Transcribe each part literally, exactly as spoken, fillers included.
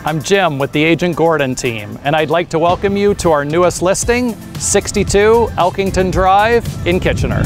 I'm Jim with the Agent Gordon team, and I'd like to welcome you to our newest listing, sixty-two Elkington Drive in Kitchener.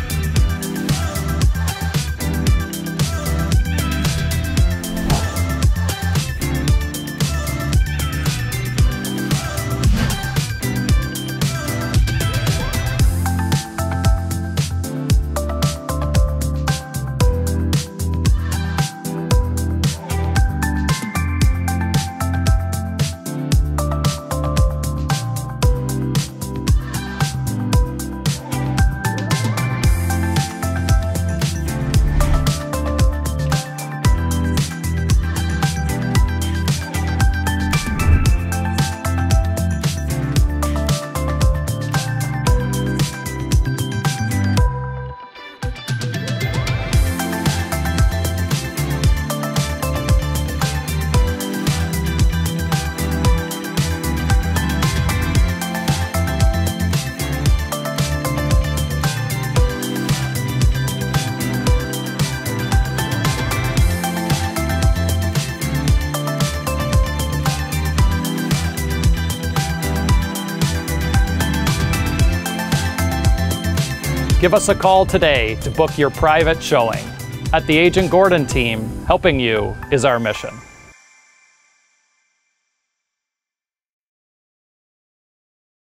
Give us a call today to book your private showing. At the Agent Gordon team, helping you is our mission.